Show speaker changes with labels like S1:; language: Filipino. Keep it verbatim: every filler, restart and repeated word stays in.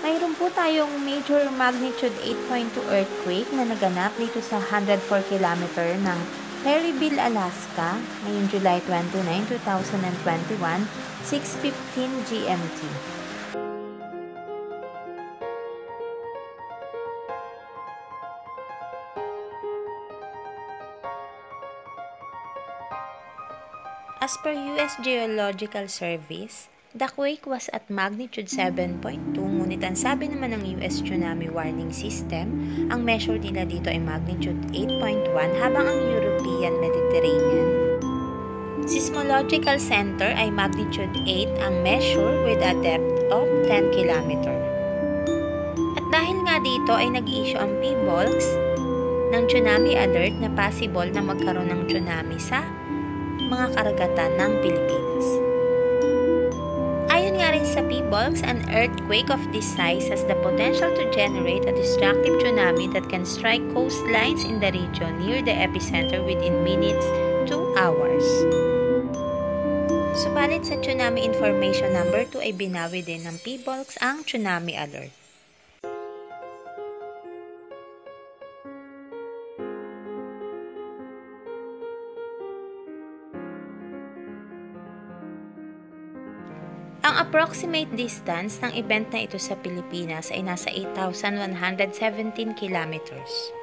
S1: Mayroon po tayong major magnitude eight point two earthquake na naganap dito sa one hundred four kilometer ng Perryville, Alaska, ngayong July twenty-ninth, two thousand twenty-one, six fifteen G M T. As per U S Geological Service, the quake was at magnitude seven point two, ngunit ang sabi naman ng U S Tsunami Warning System, ang measure nila dito ay magnitude eight point one, habang ang European Mediterranean Seismological Center ay magnitude eight ang measure with a depth of ten kilometer. At dahil nga dito ay nag-issue ang Phivolcs ng tsunami alert na possible na magkaroon ng tsunami sa mga karagatan ng Pilipinas. Ayon nga rin sa Phivolcs, an earthquake of this size has the potential to generate a destructive tsunami that can strike coastlines in the region near the epicenter within minutes to hours. Subalit sa Tsunami Information number two ay binawi din ng Phivolcs ang tsunami alert. Ang approximate distance ng event na ito sa Pilipinas ay nasa eight thousand one hundred seventeen kilometers.